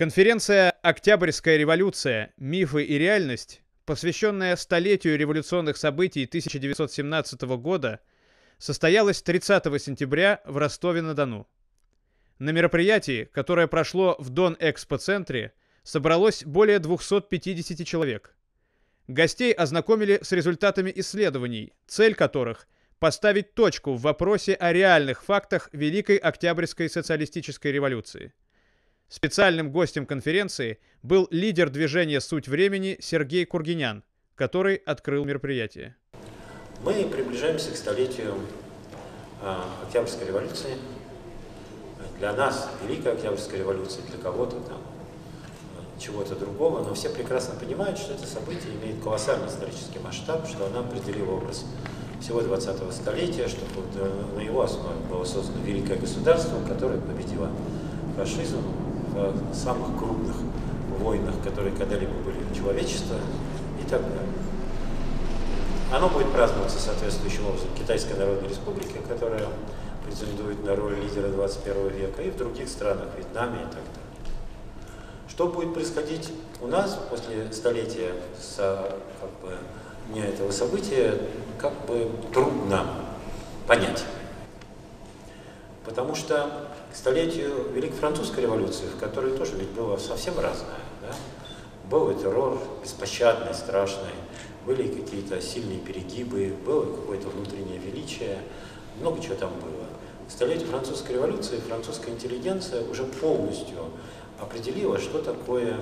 Конференция «Октябрьская революция. Мифы и реальность», посвященная столетию революционных событий 1917 года, состоялась 30 сентября в Ростове-на-Дону. На мероприятии, которое прошло в Дон-Экспо-центре, собралось более 250 человек. Гостей ознакомили с результатами исследований, цель которых – поставить точку в вопросе о реальных фактах Великой Октябрьской социалистической революции. Специальным гостем конференции был лидер движения «Суть времени» Сергей Кургинян, который открыл мероприятие. Мы приближаемся к столетию Октябрьской революции. Для нас Великая Октябрьская революция, для кого-то там чего-то другого, но все прекрасно понимают, что это событие имеет колоссальный исторический масштаб, что она определила образ всего 20-го столетия, что на его основе было создано великое государство, которое победило фашизм в самых крупных войнах, которые когда-либо были у человечества и так далее. Оно будет праздноваться соответствующим образом в Китайской Народной Республике, которая претендует на роль лидера 21 века, и в других странах, Вьетнаме и так далее. Что будет происходить у нас после столетия дня этого события, трудно понять. Потому что к столетию Великой Французской революции, в которой тоже ведь было совсем разное, да? Был и террор беспощадный, страшный, были какие-то сильные перегибы, было какое-то внутреннее величие, много чего там было. К столетию Французской революции французская интеллигенция уже полностью определила, что такое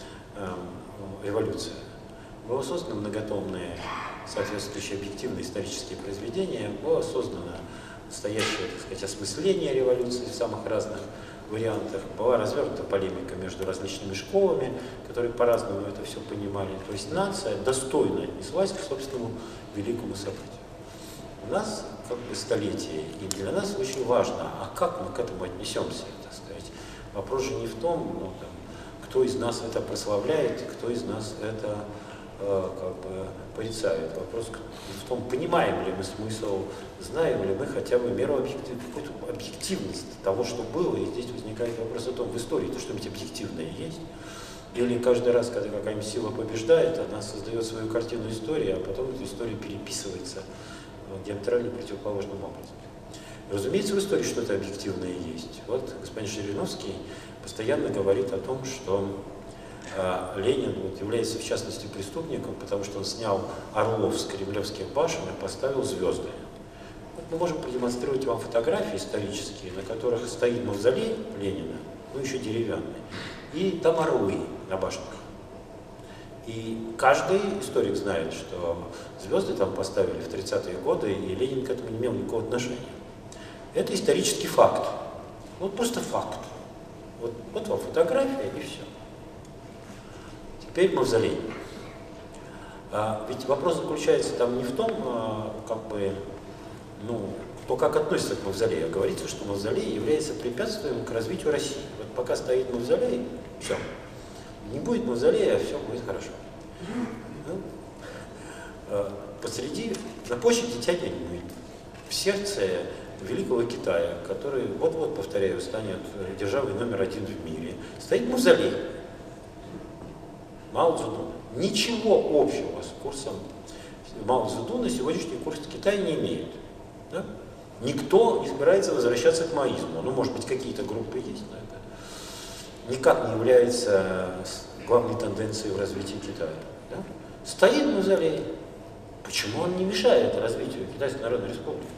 революция. Было создано многотомные соответствующие объективные исторические произведения, было создано настоящее, так сказать, осмысление революции в самых разных вариантах, была развернута полемика между различными школами, которые по-разному это все понимали. То есть нация достойно отнеслась к собственному великому событию. У нас столетие, и для нас очень важно, а как мы к этому отнесемся, так сказать. Вопрос же не в том, кто из нас это прославляет, кто из нас это порицает. Вопрос в том, понимаем ли мы смысл, знаем ли мы хотя бы меру какую-то объективность того, что было. И здесь возникает вопрос о том, в истории-то что-нибудь объективное есть? Или каждый раз, когда какая-нибудь сила побеждает, она создает свою картину истории, а потом эта история переписывается диаметрально противоположным образом. Разумеется, в истории что-то объективное есть. Вот господин Жириновский постоянно говорит о том, что Ленин является в частности преступником, потому что он снял орлов с кремлевских башен и поставил звезды. Вот мы можем продемонстрировать вам фотографии исторические, на которых стоит мавзолей Ленина, еще деревянный, и там орлы на башнях. И каждый историк знает, что звезды там поставили в 30-е годы, и Ленин к этому не имел никакого отношения. Это исторический факт. Вот просто факт. Вот вам фотография и все. Теперь мавзолей. Ведь вопрос заключается там не в том, кто как относится к мавзолею, а говорится, что мавзолей является препятствием к развитию России. Вот пока стоит мавзолей, все. Не будет мавзолея, все будет хорошо. На площади Тяньаньмэнь, в сердце Великого Китая, который вот-вот, повторяю, станет державой номер 1 в мире, стоит мавзолей Мао Цзэдуна. Ничего общего с курсом Мао Цзэдуна сегодняшний курс Китая не имеет. Да? Никто не собирается возвращаться к маоизму. Может быть, какие-то группы есть, но это никак не является главной тенденцией в развитии Китая. Да? Стоит мавзолей. Почему он не мешает развитию Китайской Народной Республики?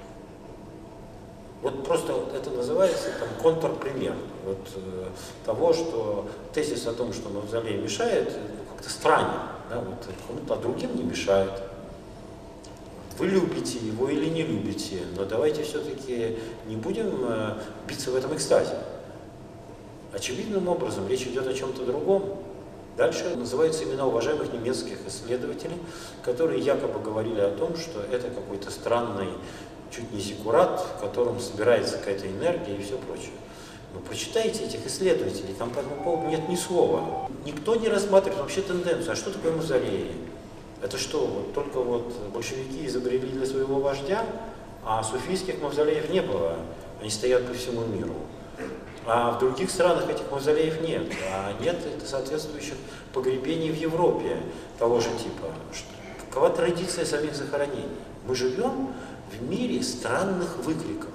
Вот просто это называется контрпример того, что тезис о том, что мавзолей мешает, как-то странен, да? Кому-то, а другим не мешает. Вы любите его или не любите, но давайте все-таки не будем биться в этом экстазе. Очевидным образом речь идет о чем-то другом. Дальше называются имена уважаемых немецких исследователей, которые якобы говорили о том, что это какой-то странный, чуть не зиккурат, в котором собирается какая-то энергия и все прочее. Но прочитайте этих исследователей, там по этому поводу нет ни слова. Никто не рассматривает вообще тенденцию, а что такое мавзолей? Это что, только большевики изобрели для своего вождя, а суфийских мавзолеев не было, они стоят по всему миру. А в других странах этих мавзолеев нет. А нет соответствующих погребений в Европе того же типа. Какова традиция самих захоронений? Мы живем в мире странных выкриков.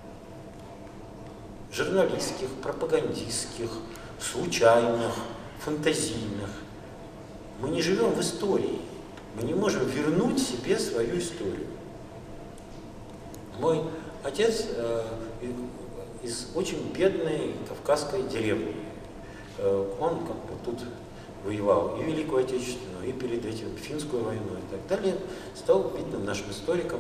Журналистских, пропагандистских, случайных, фантазийных. Мы не живем в истории. Мы не можем вернуть себе свою историю. Мой отец из очень бедной кавказской деревни. Он как бы тут воевал и Великую Отечественную, и перед этим Финскую войну и так далее. Стал видным нашим историком.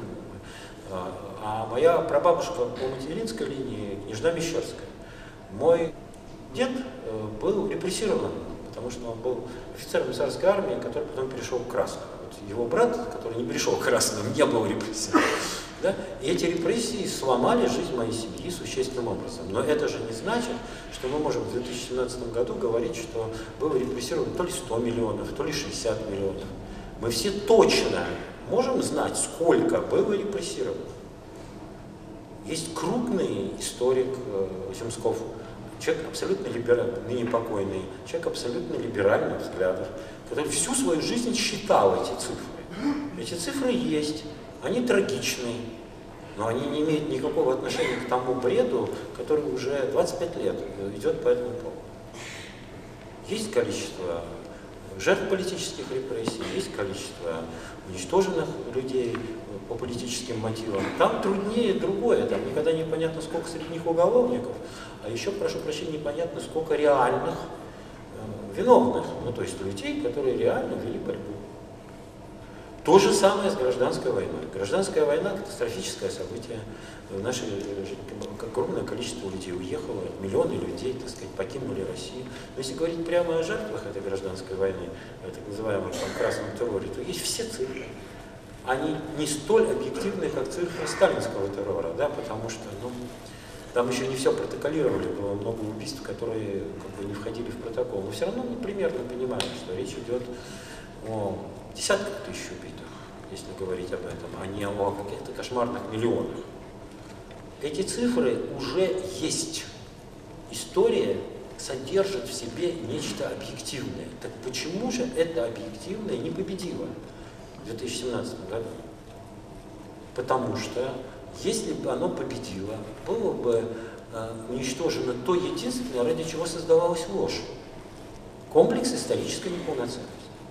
А моя прабабушка по материнской линии княжна Мещерская. Мой дед был репрессирован, потому что он был офицером царской армии, который потом перешел к красным. Вот его брат, который не перешел к красным, не был репрессирован. Да? И эти репрессии сломали жизнь моей семьи существенным образом. Но это же не значит, что мы можем в 2017 году говорить, что было репрессировано то ли 100 миллионов, то ли 60 миллионов. Мы все точно можем знать, сколько было репрессировано. Есть крупный историк Земсков, человек абсолютно либеральный, ныне покойный, человек абсолютно либеральных взглядов, который всю свою жизнь считал эти цифры. Эти цифры есть, они трагичны, но они не имеют никакого отношения к тому бреду, который уже 25 лет идет по этому поводу. Есть количество жертв политических репрессий, есть количество уничтоженных людей по политическим мотивам. Там труднее другое, там никогда непонятно, сколько среди них уголовников, а еще, прошу прощения, непонятно, сколько реальных виновных, ну то есть людей, которые реально вели борьбу. То же самое с гражданской войной. Гражданская война – катастрофическое событие. В нашей жизни огромное количество людей уехало, миллионы людей, так сказать, покинули Россию. Но если говорить прямо о жертвах этой гражданской войны, так называемом красном терроре, то есть все цифры. Они не столь объективны, как цифры сталинского террора, да, потому что там еще не все протоколировали, было много убийств, которые как бы не входили в протокол. Но все равно мы примерно понимаем, что речь идет о десятках тысяч убитых, если говорить об этом, а не о каких-то кошмарных миллионах. Эти цифры уже есть. История содержит в себе нечто объективное. Так почему же это объективное не победило в 2017 году? Потому что, если бы оно победило, было бы уничтожено то единственное, ради чего создавалась ложь. Комплекс исторической неполноценности.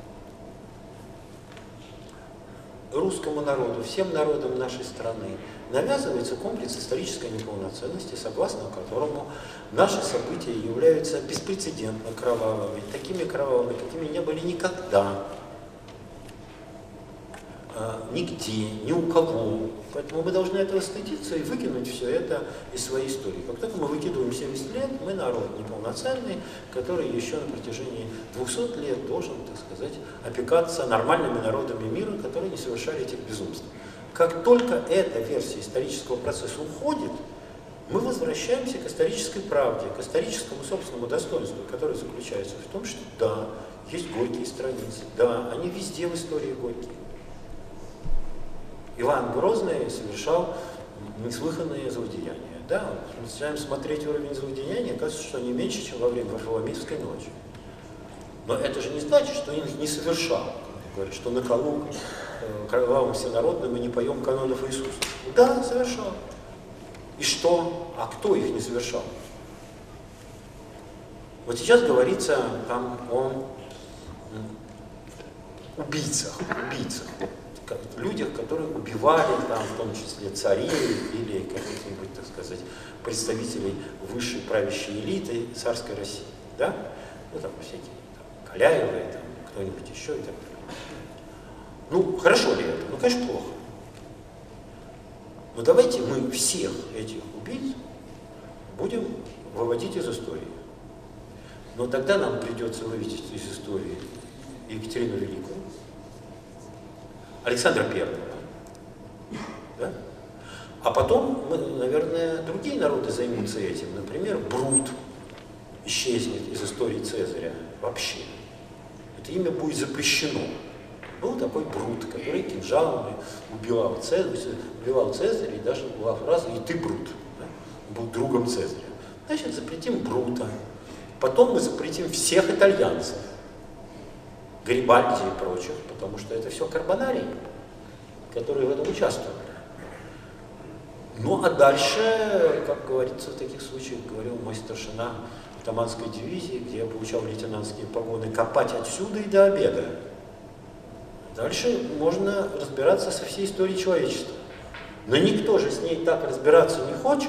Русскому народу, всем народам нашей страны навязывается комплекс исторической неполноценности, согласно которому наши события являются беспрецедентно кровавыми, такими кровавыми, какими не были никогда, нигде, ни у кого. Поэтому мы должны этого стыдиться и выкинуть все это из своей истории. Как только мы выкидываем 70 лет, мы народ неполноценный, который еще на протяжении 200 лет должен, так сказать, опекаться нормальными народами мира, которые не совершали этих безумств. Как только эта версия исторического процесса уходит, мы возвращаемся к исторической правде, к историческому собственному достоинству, которое заключается в том, что да, есть горькие страницы, да, они везде в истории горькие. Иван Грозный совершал неслыханные злодеяния. Да, мы начинаем смотреть уровень злодеяния, кажется, что не меньше, чем во время Варфоломеевской ночи. Но это же не значит, что он их не совершал. Говорит, что на колу кровавым всенародным мы не поем канонов Иисуса. Да, совершал. И что? А кто их не совершал? Вот сейчас говорится там о убийцах. Людях, которые убивали, там, в том числе царей или каких-нибудь, так сказать, представителей высшей правящей элиты царской России. Да? Ну, там всякие там, Каляевы, там, кто-нибудь еще и так далее. Ну, хорошо ли это? Ну, конечно, плохо. Но давайте мы всех этих убийц будем выводить из истории. Но тогда нам придется вывести из истории Екатерину Великую, Александра Первого. Да? А потом, наверное, другие народы займутся этим. Например, Брут исчезнет из истории Цезаря вообще. Это имя будет запрещено. Был такой Брут, который кинжалами убивал Цезаря, и даже была фраза «и ты, Брут». Да? Он был другом Цезаря. Значит, запретим Брута. Потом мы запретим всех итальянцев, Гарибальди и прочих, потому что это все карбонарии, которые в этом участвовали. Ну а дальше, как говорится в таких случаях, говорил мой старшина Таманской дивизии, где я получал лейтенантские погоны, копать отсюда и до обеда. Дальше можно разбираться со всей историей человечества. Но никто же с ней так разбираться не хочет.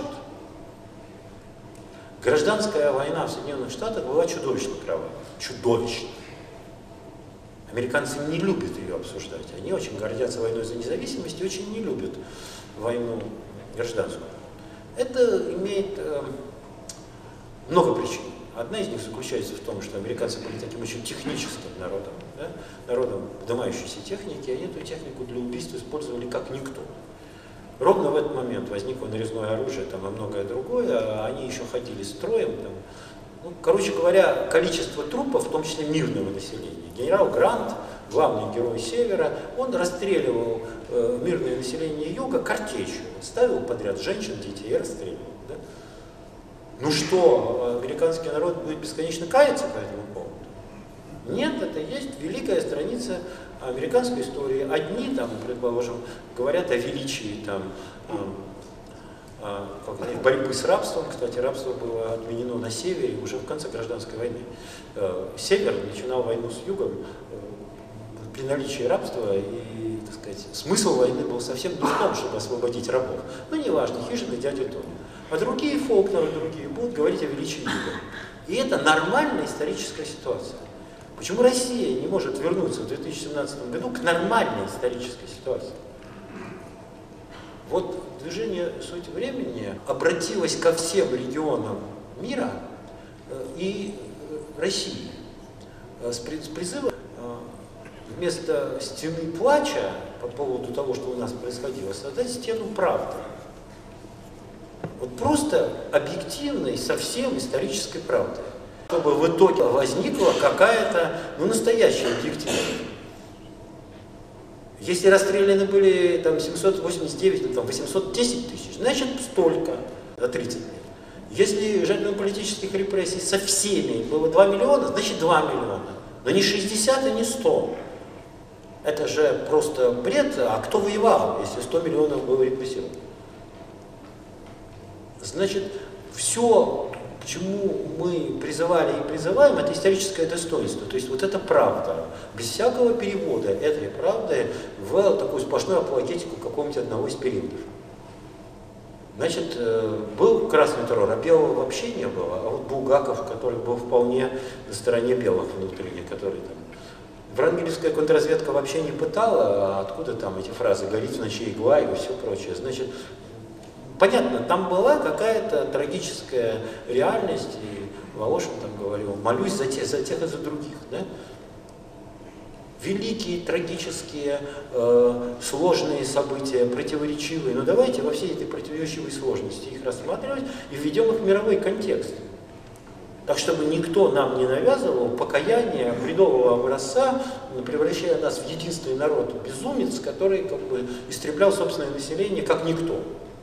Гражданская война в Соединенных Штатах была чудовищно кровавой. Чудовищно. Американцы не любят ее обсуждать. Они очень гордятся войной за независимость и очень не любят войну гражданскую. Это имеет много причин. Одна из них заключается в том, что американцы были таким очень техническим народом, да? Народом вдымающейся техники, и они эту технику для убийства использовали как никто. Ровно в этот момент возникло нарезное оружие там, и многое другое, а они еще ходили строем. Там. Ну, короче говоря, количество трупов, в том числе мирного населения. Генерал Грант, главный герой Севера, он расстреливал мирное население Юга картечью. Ставил подряд женщин, детей и расстреливал. Да? Ну что, американский народ будет бесконечно каяться по этому поводу? Нет, это есть великая страница американской истории. Одни там, предположим, говорят о величии там, борьбы с рабством. Кстати, рабство было отменено на севере уже в конце гражданской войны. Север начинал войну с югом при наличии рабства, и, так сказать, смысл войны был совсем не в том, чтобы освободить рабов. Ну, неважно, хижины дяди Тони. А другие, Фолкнеры, другие будут говорить о величии юга. И это нормальная историческая ситуация. Почему Россия не может вернуться в 2017 году к нормальной исторической ситуации? Вот движение «Суть времени» обратилось ко всем регионам мира и России с призывом вместо стены плача по поводу того, что у нас происходило, создать стену правды. Вот просто объективной, совсем исторической правды. Чтобы в итоге возникла какая-то, настоящая объективность. Если расстреляны были там 789, там 810 тысяч, значит столько за 30 лет. Если жертвами политических репрессий со всеми было 2 миллиона, значит 2 миллиона. Но не 60 и не 100. Это же просто бред. А кто воевал, если 100 миллионов было репрессировано? Значит, все, к чему мы призывали и призываем, это историческое достоинство. То есть вот это правда. Без всякого перевода этой правды в такую сплошную апологетику какого-нибудь одного из периодов. Значит, был красный террор, а белого вообще не было. А вот Булгаков, который был вполне на стороне белых внутренне, который там... Врангелевская контрразведка вообще не пытала, а откуда там эти фразы «горит в ночи игла» и все прочее. Значит, понятно, там была какая-то трагическая реальность, и Волошин там говорил, молюсь за тех и за других. Да? Великие, трагические, сложные события, противоречивые. Но давайте во всей этой противоречивой сложности их рассматривать и введем их в мировой контекст. Так, чтобы никто нам не навязывал покаяние бредового образца, превращая нас в единственный народ безумец, который как бы истреблял собственное население как никто.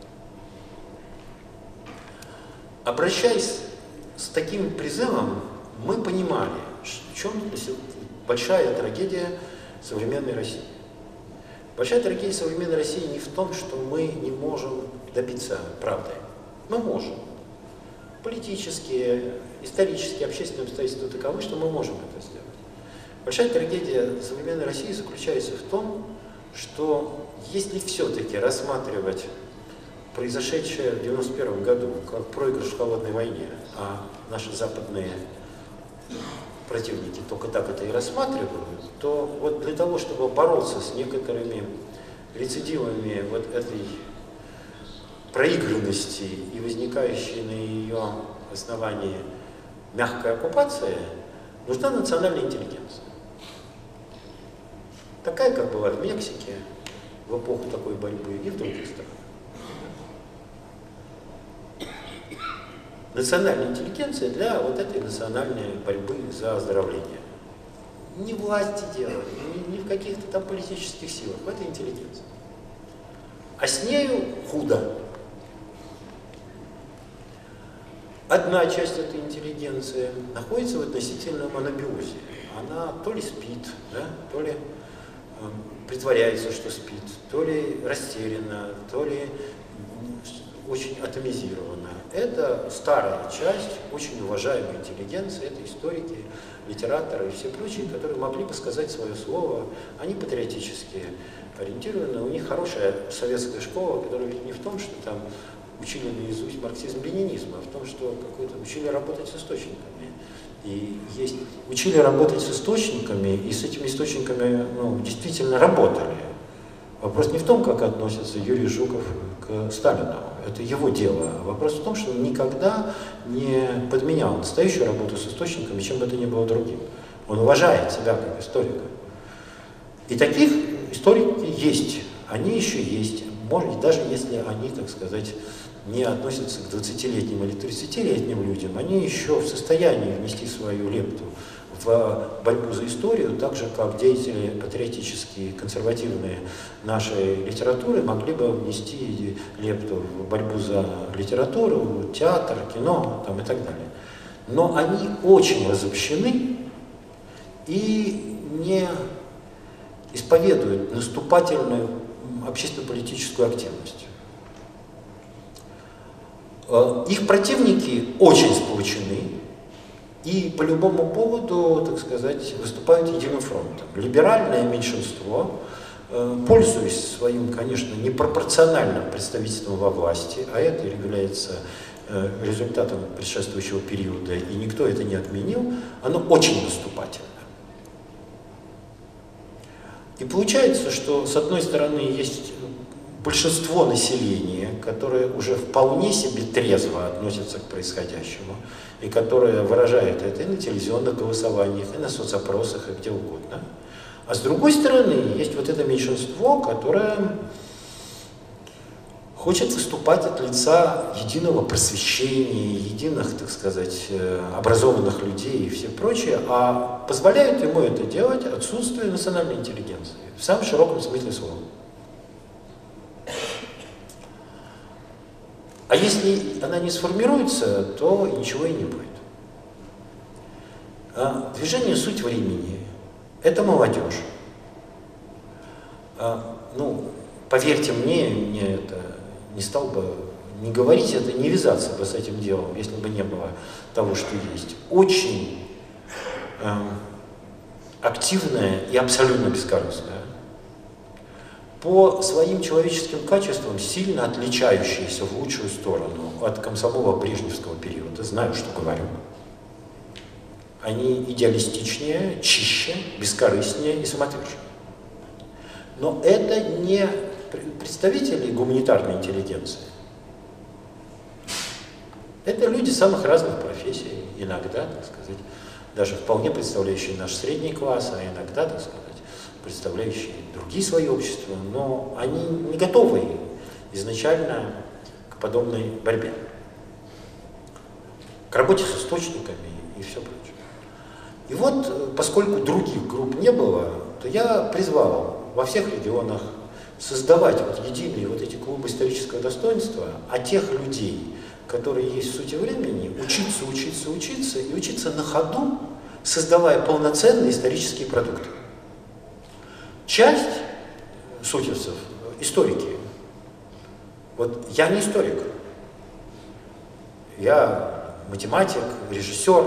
Обращаясь с таким призывом, мы понимали, в чем большая трагедия современной России. Большая трагедия современной России не в том, что мы не можем добиться правды. Мы можем. Политические, исторические, общественные обстоятельства таковы, что мы можем это сделать. Большая трагедия современной России заключается в том, что если все-таки рассматривать произошедшее в 1991 году как проигрыш в холодной войне, а наши западные противники только так это и рассматривают, то вот для того, чтобы бороться с некоторыми рецидивами вот этой проигранности и возникающей на ее основании мягкой оккупации, нужна национальная интеллигенция. Такая, как была в Мексике в эпоху такой борьбы и в других странах. Национальная интеллигенция для вот этой национальной борьбы за оздоровление. Не власти дело, не в каких-то там политических силах, в этой интеллигенции. А с нею худо. одна часть этой интеллигенции находится в относительном анабиозе. Она то ли спит, да, то ли притворяется, что спит, то ли растеряна, то ли очень атомизирована. Это старая часть очень уважаемой интеллигенции, это историки, литераторы и все прочие, которые могли бы сказать свое слово. Они патриотически ориентированы, у них хорошая советская школа, которая ведь не в том, что там учили наизусть марксизм-ленинизм, а в том, что какой-то учили работать с источниками. И учили работать с источниками, и с этими источниками действительно работали. Вопрос не в том, как относится Юрий Жуков к Сталину. Это его дело. Вопрос в том, что он никогда не подменял настоящую работу с источниками, чем бы это ни было другим. Он уважает себя как историка. И таких историки есть. Они еще есть. Может, даже если они, так сказать, не относятся к 20-летним или 30-летним людям, они еще в состоянии внести свою лепту в борьбу за историю, так же, как деятели патриотические, консервативные нашей литературы могли бы внести лепту в борьбу за литературу, театр, кино там, и так далее. Но они очень разобщены и не исповедуют наступательную общественно-политическую активность. Их противники очень сплочены и по любому поводу, так сказать, выступают единым фронтом. Либеральное меньшинство, пользуясь своим, конечно, непропорциональным представительством во власти, а это является результатом предшествующего периода, и никто это не отменил, оно очень наступательно. И получается, что с одной стороны есть большинство населения, которое уже вполне себе трезво относится к происходящему, и которое выражает это и на телевизионных голосованиях, и на соцопросах, и где угодно. А с другой стороны, есть вот это меньшинство, которое хочет выступать от лица единого просвещения, единых, так сказать, образованных людей и все прочее, а позволяет ему это делать отсутствие национальной интеллигенции, в самом широком смысле слова. А если она не сформируется, то ничего и не будет. Движение «Суть времени» — это молодежь. Поверьте мне это не стал бы не говорить это, не вязаться бы с этим делом, если бы не было того, что есть. Очень активная и абсолютно бескорыстная. По своим человеческим качествам сильно отличающиеся в лучшую сторону от комсомола-брежневского периода, знаю, что говорю. Они идеалистичнее, чище, бескорыстнее и самоотверженнее. Но это не представители гуманитарной интеллигенции. Это люди самых разных профессий, иногда, так сказать, даже вполне представляющие наш средний класс, а иногда, так сказать, представляющие другие свои общества, но они не готовы изначально к подобной борьбе, к работе с источниками и все прочее. И вот, поскольку других групп не было, то я призвал во всех регионах создавать единые эти клубы исторического достоинства, а тех людей, которые есть в сути времени, учиться и учиться на ходу, создавая полноценные исторические продукты. Часть сутевцев – историки. Я не историк. Я математик, режиссер,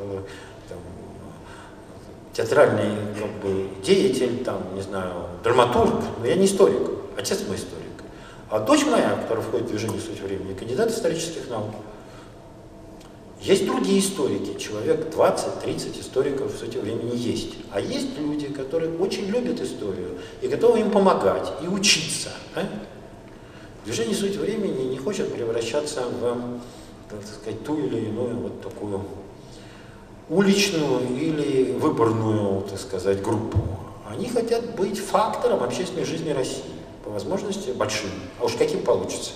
театральный деятель, не знаю, драматург, но я не историк. Отец мой историк. А дочь моя, которая входит в движение «Суть времени», кандидат исторических наук. Есть другие историки, человек 20-30 историков в сути времени есть. А есть люди, которые очень любят историю и готовы им помогать и учиться. Движение «Суть времени» не хочет превращаться в, так сказать, ту или иную такую уличную или выборную, так сказать, группу. Они хотят быть фактором общественной жизни России, по возможности большим, а уж каким получится.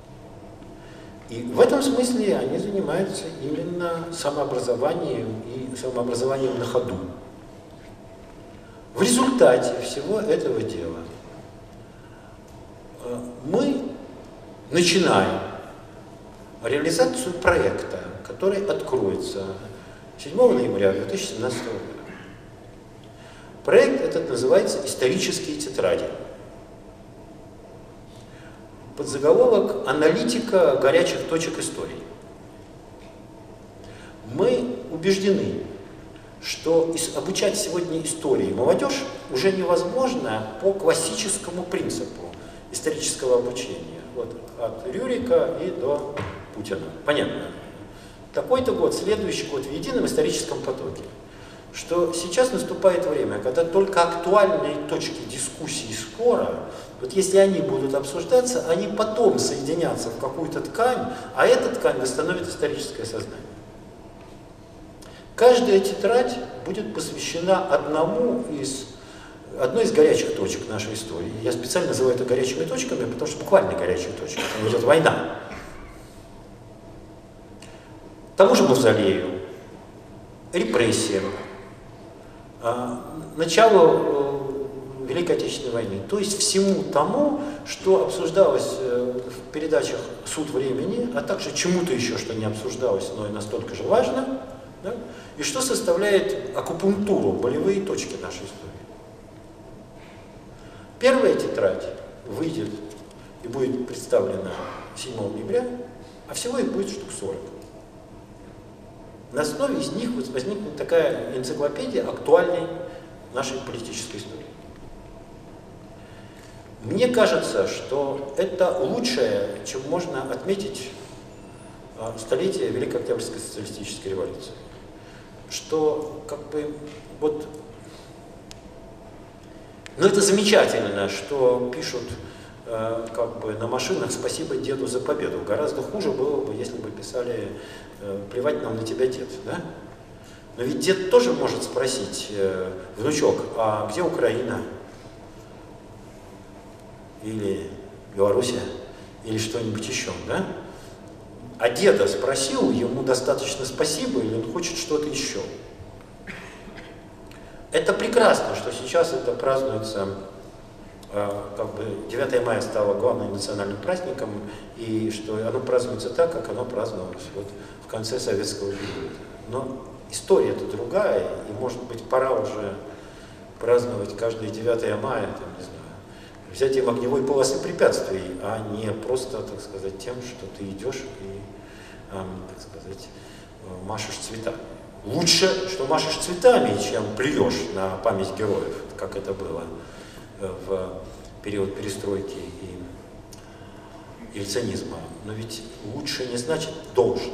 И в этом смысле они занимаются именно самообразованием и самообразованием на ходу. В результате всего этого дела мы начинаем реализацию проекта, который откроется 7 ноября 2017 года. Проект этот называется «Исторические тетради». Подзаголовок «Аналитика горячих точек истории». Мы убеждены, что обучать сегодня истории молодежь уже невозможно по классическому принципу исторического обучения. Вот, от Рюрика и до Путина. Понятно. Такой-то год, следующий год в едином историческом потоке. Что сейчас наступает время, когда только актуальные точки дискуссии и спора, вот если они будут обсуждаться, они потом соединятся в какую-то ткань, а эта ткань восстановит историческое сознание. Каждая тетрадь будет посвящена одной из горячих точек нашей истории. Я специально называю это горячими точками, потому что буквально горячие точки. Там идет война. Тому же мавзолею, репрессиям, началу Великой Отечественной войны. То есть всему тому, что обсуждалось в передачах «Суд времени», а также чему-то еще, что не обсуждалось, но и настолько же важно, да? И что составляет акупунктуру, болевые точки нашей истории. Первая тетрадь выйдет и будет представлена 7 ноября, а всего их будет штук 40. На основе из них возникнет такая энциклопедия актуальной нашей политической истории. Мне кажется, что это лучшее, чем можно отметить столетие Великой Октябрьской социалистической революции. Что вот... Но это замечательно, что пишут на машинах «Спасибо деду за победу». Гораздо хуже было бы, если бы писали «Плевать нам на тебя, дед». Да? Но ведь дед тоже может спросить: внучок, а где Украина? Или Белоруссия? Или что-нибудь еще, да? А деда спросил, ему достаточно спасибо, или он хочет что-то еще? Это прекрасно, что сейчас это празднуется, 9 мая стало главным национальным праздником, и что оно празднуется так, как оно праздновалось вот в конце советского периода. Но история-то другая, и, может быть, пора уже праздновать каждое 9 мая, там, не знаю, взятием огневой полосы препятствий, а не просто, так сказать, тем, что ты идешь и, так сказать, машешь цветами. Лучше, что машешь цветами, чем плюешь на память героев, как это было в период перестройки и ельцинизма. Но ведь лучше не значит должно.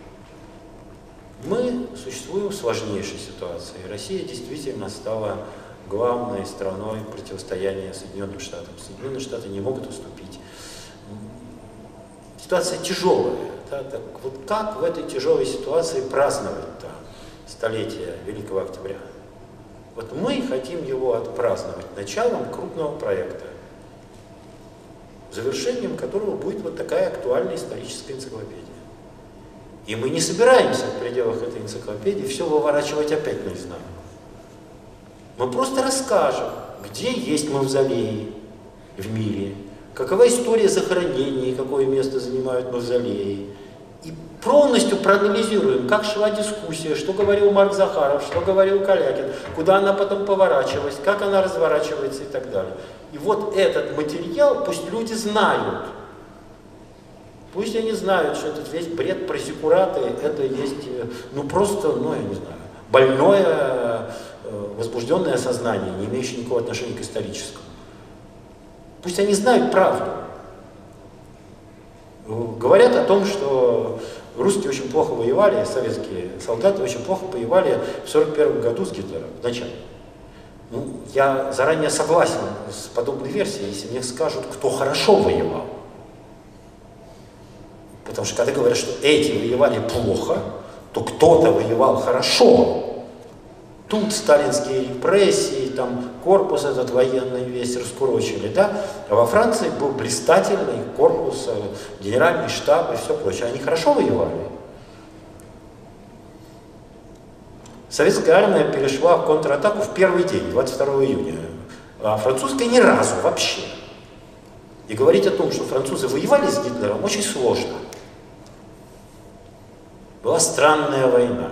Мы существуем в сложнейшей ситуации. Россия действительно стала главной страной противостояния Соединенным Штатам. Соединенные Штаты не могут уступить. Ситуация тяжелая. Да? Так вот как в этой тяжелой ситуации праздновать-то столетие Великого Октября? Вот мы хотим его отпраздновать началом крупного проекта, завершением которого будет вот такая актуальная историческая энциклопедия. И мы не собираемся в пределах этой энциклопедии все выворачивать опять наизнанку. Мы просто расскажем, где есть мавзолеи в мире, какова история захоронений, какое место занимают мавзолеи. И полностью проанализируем, как шла дискуссия, что говорил Марк Захаров, что говорил Калягин, куда она потом поворачивалась, как она разворачивается и так далее. И вот этот материал пусть люди знают. Пусть они знают, что этот весь бред про зиккураты, это есть, ну просто, ну я не знаю, больное, возбужденное сознание, не имеющее никакого отношения к историческому. Пусть они знают правду. Говорят о том, что русские очень плохо воевали, советские солдаты очень плохо воевали в 1941 году с Гитлером, в начале. Ну, я заранее согласен с подобной версией, если мне скажут, кто хорошо воевал. Потому что когда говорят, что эти воевали плохо, то кто-то воевал хорошо. Тут сталинские репрессии, там корпус этот военный весь раскурочили, да? А во Франции был блистательный корпус, генеральный штаб и все прочее. Они хорошо воевали. Советская армия перешла в контратаку в первый день, 22 июня, а французская ни разу вообще. И говорить о том, что французы воевали с Гитлером, очень сложно. Была странная война.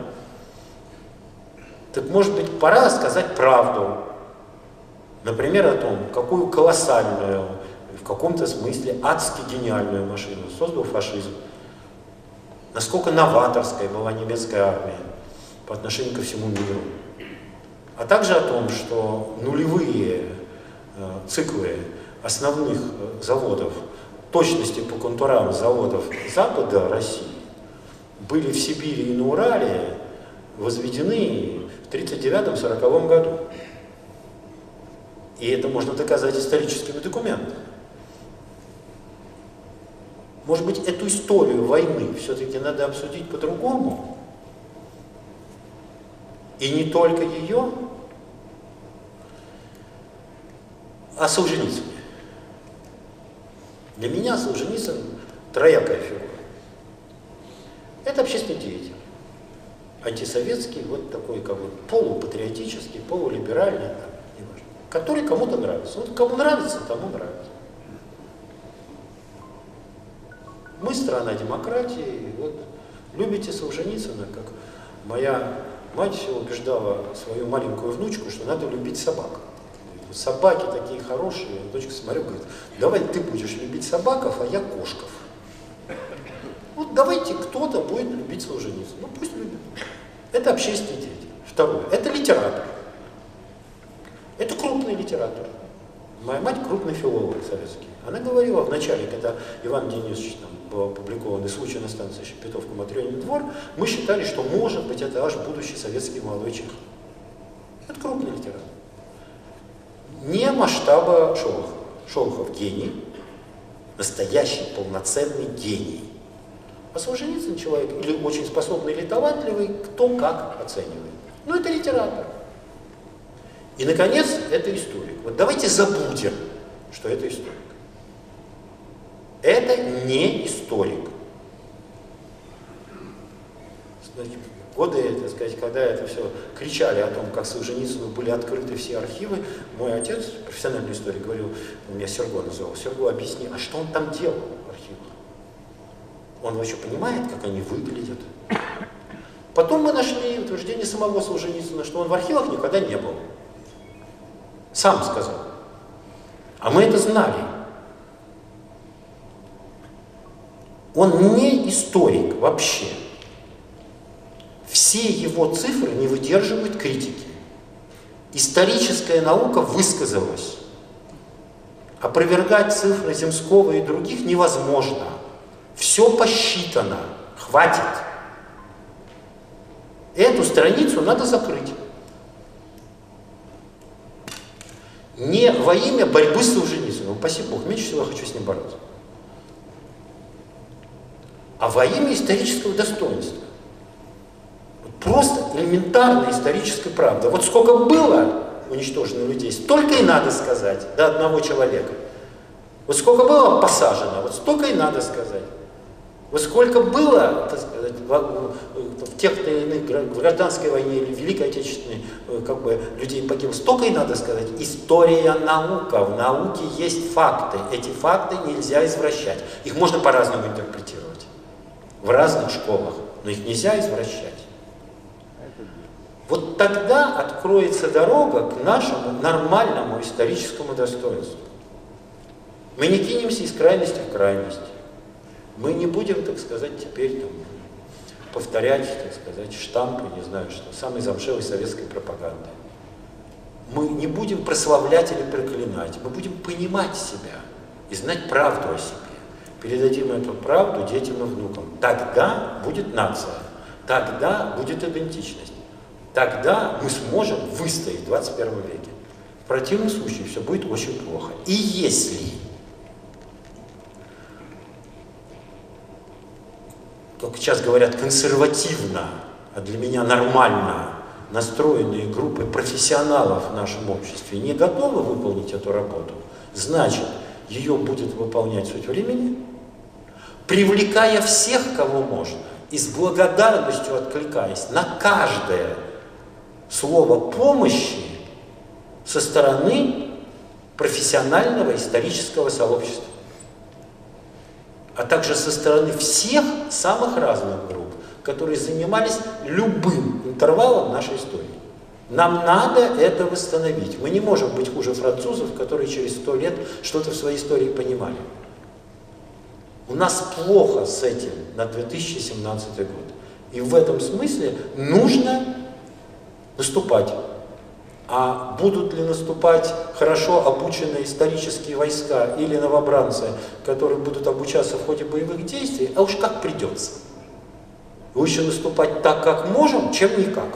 Так, может быть, пора сказать правду. Например, о том, какую колоссальную, в каком-то смысле адски гениальную машину создал фашизм. Насколько новаторской была немецкая армия по отношению ко всему миру. А также о том, что нулевые циклы основных заводов, точности по контурам заводов Запада России были в Сибири и на Урале возведены в 1939-1940 году. И это можно доказать историческими документами. Может быть, эту историю войны все-таки надо обсудить по-другому? И не только ее, а Солженицыне. Для меня Солженицын троякая фигура. Это общественный деятель. Антисоветский, вот такой как бы полупатриотический, полулиберальный, неважно, который кому-то нравится. Вот кому нравится, тому нравится. Мы страна демократии, вот любите Солженицына, как моя мать все убеждала свою маленькую внучку, что надо любить собак. Собаки такие хорошие. Дочка смотрю, говорит, давай ты будешь любить собаков, а я кошков. Вот давайте кто-то будет любить Солженицына. Ну пусть любит. Это общественный деятель. Второе. Это литератор. Это крупный литератор. Моя мать крупный филолог советский. Она говорила вначале, когда Иван Денисович там был опубликован «Случай на станции Шепетовка, Матрёнин двор», мы считали, что может быть это аж будущий советский молодой чех. Это крупный литератор. Не масштаба Шолохова. Шолохов гений, настоящий полноценный гений. А Солженицын человек или очень способный, или талантливый, кто как оценивает. Ну, это литератор. И, наконец, это историк. Вот давайте забудем, что это историк. Это не историк. Значит, годы, так сказать, когда это все кричали о том, как Солженицыну были открыты все архивы, мой отец, профессиональный историк, говорил, он меня Серго называл, Серго, объясни, а что он там делал в архивах? Он вообще понимает, как они выглядят? Потом мы нашли утверждение самого Солженицына, что он в архивах никогда не был. Сам сказал. А мы это знали. Он не историк вообще. Все его цифры не выдерживают критики. Историческая наука высказалась. Опровергать цифры Земского и других невозможно. Все посчитано. Хватит. Эту страницу надо закрыть. Не во имя борьбы с Солженицыным. Спасибо Богу, меньше всего я хочу с ним бороться. А во имя исторического достоинства. Просто элементарная историческая правда. Вот сколько было уничтожено людей, столько и надо сказать до одного человека. Вот сколько было посажено, вот столько и надо сказать. Вот сколько было, так сказать, в тех-то иных гражданской войне или Великой Отечественной как бы, людей погибло, столько и надо сказать. История наука. В науке есть факты. Эти факты нельзя извращать. Их можно по-разному интерпретировать. В разных школах. Но их нельзя извращать. Вот тогда откроется дорога к нашему нормальному историческому достоинству. Мы не кинемся из крайности в крайность. Мы не будем, так сказать, теперь там, повторять, так сказать, штампы, не знаю что, самой замшелой советской пропаганды. Мы не будем прославлять или проклинать, мы будем понимать себя и знать правду о себе. Передадим эту правду детям и внукам. Тогда будет нация, тогда будет идентичность. Тогда мы сможем выстоять в 21 веке. В противном случае все будет очень плохо. И если, как сейчас говорят, консервативно, а для меня нормально настроенные группы профессионалов в нашем обществе не готовы выполнить эту работу, значит, ее будет выполнять суть времени, привлекая всех, кого можно, и с благодарностью откликаясь на каждое слово помощи со стороны профессионального исторического сообщества, а также со стороны всех самых разных групп, которые занимались любым интервалом нашей истории. Нам надо это восстановить. Мы не можем быть хуже французов, которые через 100 лет что-то в своей истории понимали. У нас плохо с этим на 2017 год. И в этом смысле нужно наступать. А будут ли наступать хорошо обученные исторические войска или новобранцы, которые будут обучаться в ходе боевых действий, а уж как придется. Лучше наступать так, как можем, чем никак.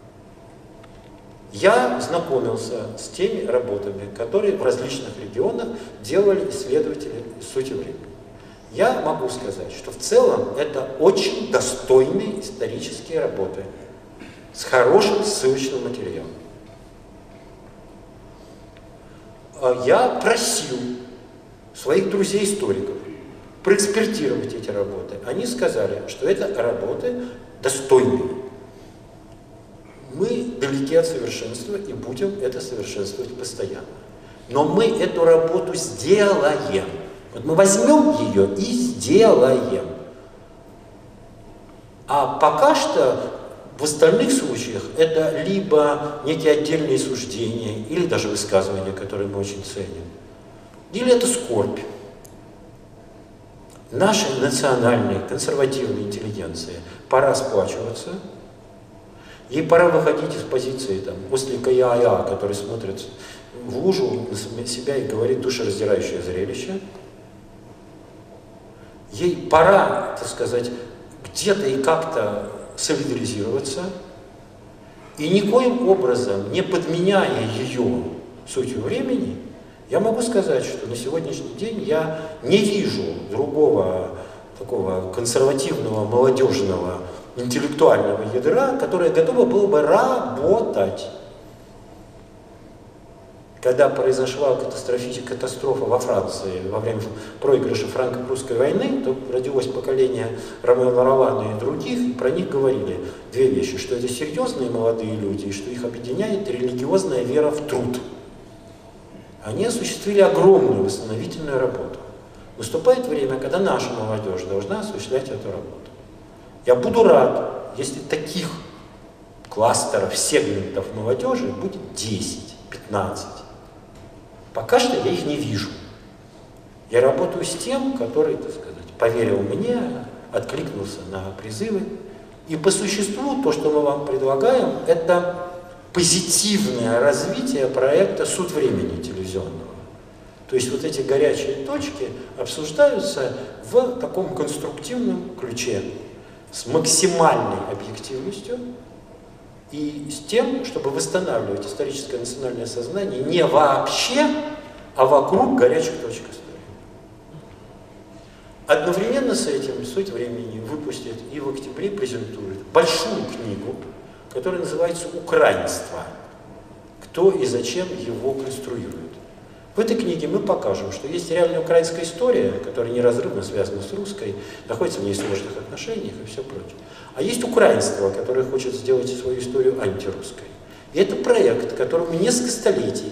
Я знакомился с теми работами, которые в различных регионах делали исследователи сути времени. Я могу сказать, что в целом это очень достойные исторические работы с хорошим ссылочным материалом. Я просил своих друзей-историков проэкспертировать эти работы. Они сказали, что это работы достойные. Мы далеки от совершенства и будем это совершенствовать постоянно. Но мы эту работу сделаем. Вот мы возьмем ее и сделаем. А пока что в остальных случаях это либо некие отдельные суждения, или даже высказывания, которые мы очень ценим, или это скорбь. Нашей национальной консервативной интеллигенции пора сплачиваться. Ей пора выходить из позиции там, ослика Я-Я, который смотрит в лужу на себя и говорит душераздирающее зрелище. Ей пора, так сказать, где-то и как-то солидаризироваться, и никоим образом, не подменяя ее сутью времени, я могу сказать, что на сегодняшний день я не вижу другого такого консервативного, молодежного, интеллектуального ядра, которое готово было бы работать. Когда произошла катастрофа во Франции во время проигрыша франко-прусской войны, то родилось поколение Ромео Ролана и других, и про них говорили две вещи, что это серьезные молодые люди, и что их объединяет религиозная вера в труд. Они осуществили огромную восстановительную работу. Наступает время, когда наша молодежь должна осуществлять эту работу. Я буду рад, если таких кластеров, сегментов молодежи будет 10, 15. Пока что я их не вижу. Я работаю с тем, который, так сказать, поверил мне, откликнулся на призывы. И по существу то, что мы вам предлагаем, это позитивное развитие проекта «Суд времени» телевизионного. То есть вот эти горячие точки обсуждаются в таком конструктивном ключе, с максимальной объективностью и с тем, чтобы восстанавливать историческое национальное сознание не вообще, а вокруг горячих точек истории. Одновременно с этим «Суть времени» выпустит и в октябре презентует большую книгу, которая называется «Украинство. Кто и зачем его конструирует». В этой книге мы покажем, что есть реальная украинская история, которая неразрывно связана с русской, находится в ней в сложных отношениях и все прочее. А есть украинство, которое хочет сделать свою историю антирусской. И это проект, которому несколько столетий,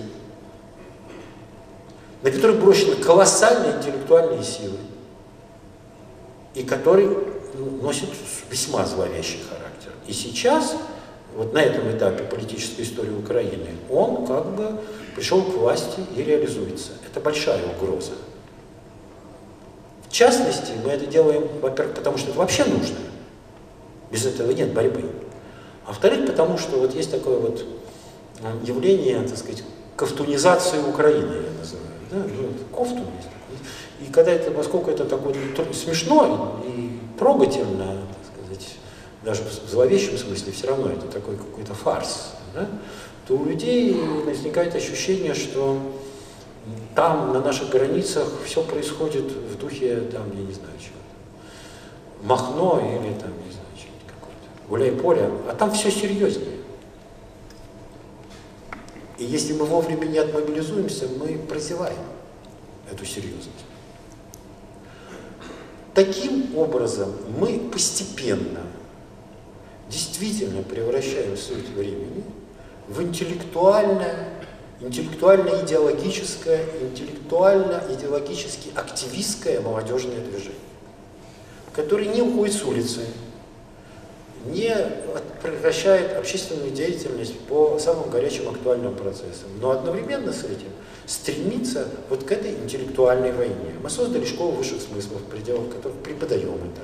на который брошены колоссальные интеллектуальные силы, и который носит весьма зловещий характер. И сейчас, вот на этом этапе политической истории Украины, он как бы пришел к власти и реализуется. Это большая угроза. В частности, мы это делаем, во-первых, потому что это вообще нужно. Без этого нет борьбы. А во-вторых, потому что вот есть такое вот явление, так сказать, ковтунизации Украины, я называю. Да? Ну, кофтун есть. И когда это, поскольку это такое смешно и трогательно, так сказать, даже в зловещем смысле, все равно это такой какой-то фарс, да? То у людей возникает ощущение, что там, на наших границах, все происходит в духе, там, я не знаю, чего. Махно или там, не знаю, что-нибудь какое-то. Гуляй-поле, а там все серьезнее. И если мы вовремя не отмобилизуемся, мы прозеваем эту серьезность. Таким образом, мы постепенно действительно превращаем суть времени в интеллектуально-идеологическое, интеллектуально-идеологически активистское молодежное движение, которое не уходит с улицы, не прекращает общественную деятельность по самым горячим актуальным процессам, но одновременно с этим стремится вот к этой интеллектуальной войне. Мы создали школу высших смыслов, в пределах которых преподаем это.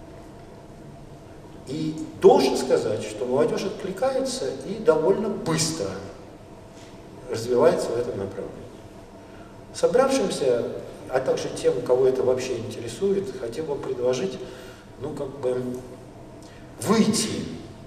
И должен сказать, что молодежь откликается и довольно быстро развивается в этом направлении. Собравшимся, а также тем, кого это вообще интересует, хотел бы предложить, ну, как бы, выйти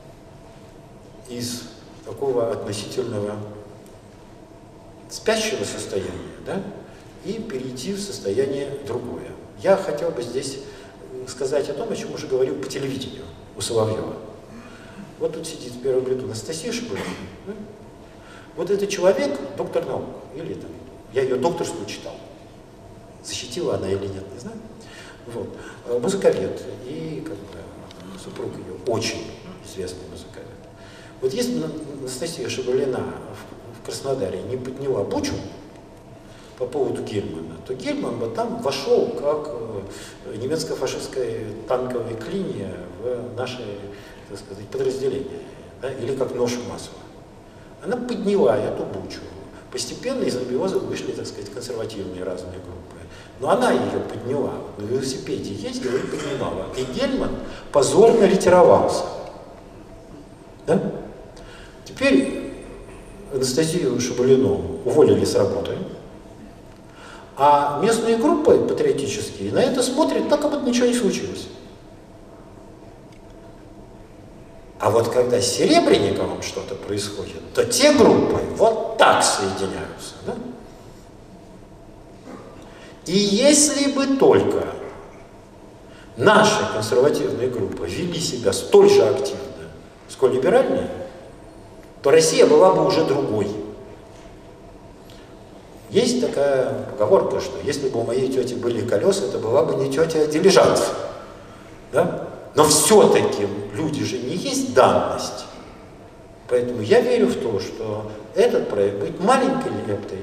из такого относительного спящего состояния, да, и перейти в состояние другое. Я хотел бы здесь сказать о том, о чем уже говорил по телевидению у Соловьева. Вот тут сидит в первом ряду Анастасия Шабалина. Да? Вот этот человек, доктор наук, или там, я ее докторскую читал, защитила она или нет, не знаю. Вот. Музыковед и как бы, супруг ее очень известный музыковед. Вот если Анастасия Шабалина в Краснодаре не подняла бучу по поводу Гельмана, то Гельман бы там вошел как немецко-фашистская танковая клинья в наши, так сказать, подразделения, да, или как нож в масло. Она подняла эту бучу. Постепенно из анабиоза вышли, так сказать, консервативные разные группы. Но она ее подняла. На велосипеде ездила и поднимала. И Гельман позорно ретировался. Да? Теперь Анастасию Шабалину уволили с работы. А местные группы патриотические на это смотрят так, как будто ничего не случилось. А вот когда с Серебренниковым что-то происходит, то те группы вот так соединяются. Да? И если бы только наши консервативные группы вели себя столь же активно, сколь либеральные, то Россия была бы уже другой. Есть такая поговорка, что если бы у моей тети были колеса, это была бы не тетя, а дилижанс. Да? Но все-таки люди же не есть данность. Поэтому я верю в то, что этот проект будет маленькой лептой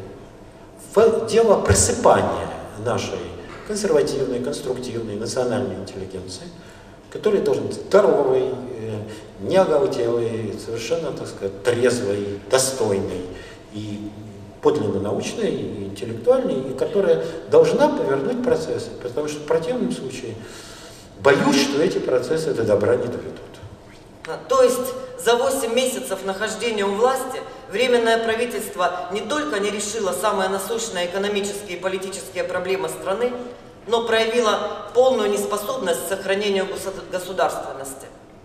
в дело просыпания нашей консервативной, конструктивной, национальной интеллигенции, которая должна быть здоровой, не оголтелой, совершенно, так сказать, трезвой, достойной и подлинно научной, и интеллектуальной, и которая должна повернуть процессы, потому что в противном случае боюсь, что эти процессы до добра не доведут. То есть за 8 месяцев нахождения у власти Временное правительство не только не решило самые насущные экономические и политические проблемы страны, но проявило полную неспособность к сохранению государственности.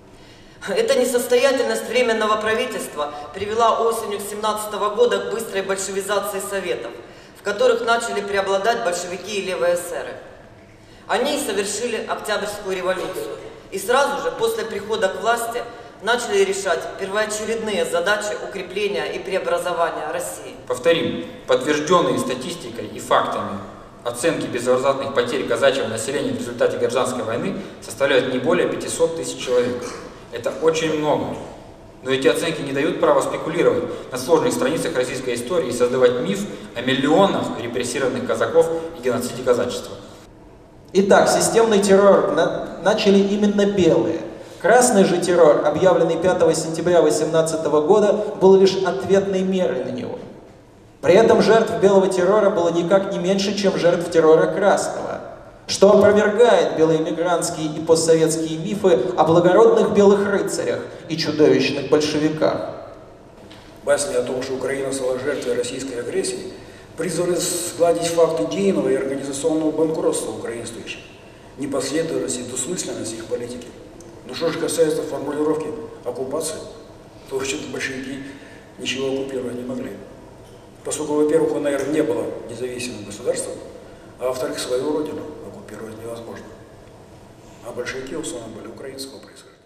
Эта несостоятельность Временного правительства привела осенью 2017 года к быстрой большевизации Советов, в которых начали преобладать большевики и левые эсеры. Они совершили Октябрьскую революцию и сразу же после прихода к власти начали решать первоочередные задачи укрепления и преобразования России. Повторим, подтвержденные статистикой и фактами оценки безвозвратных потерь казачьего населения в результате гражданской войны составляют не более 500 тысяч человек. Это очень много. Но эти оценки не дают права спекулировать на сложных страницах российской истории и создавать миф о миллионах репрессированных казаков и геноциде казачества. Итак, системный террор начали именно белые. Красный же террор, объявленный 5 сентября 2018 года, был лишь ответной мерой на него. При этом жертв белого террора было никак не меньше, чем жертв террора красного, что опровергает белоэмигрантские и постсоветские мифы о благородных белых рыцарях и чудовищных большевиках. Басни о том, что Украина стала жертвой российской агрессии, призваны сгладить факт идейного и организационного банкротства украинствующих, непоследовательность и двусмысленность их политики. Но что же касается формулировки оккупации, то вообще-то большевики ничего оккупировать не могли. Поскольку, во-первых, УНР не было независимым государством, а во-вторых, свою родину оккупировать невозможно. А большевики в основном были украинского происхождения.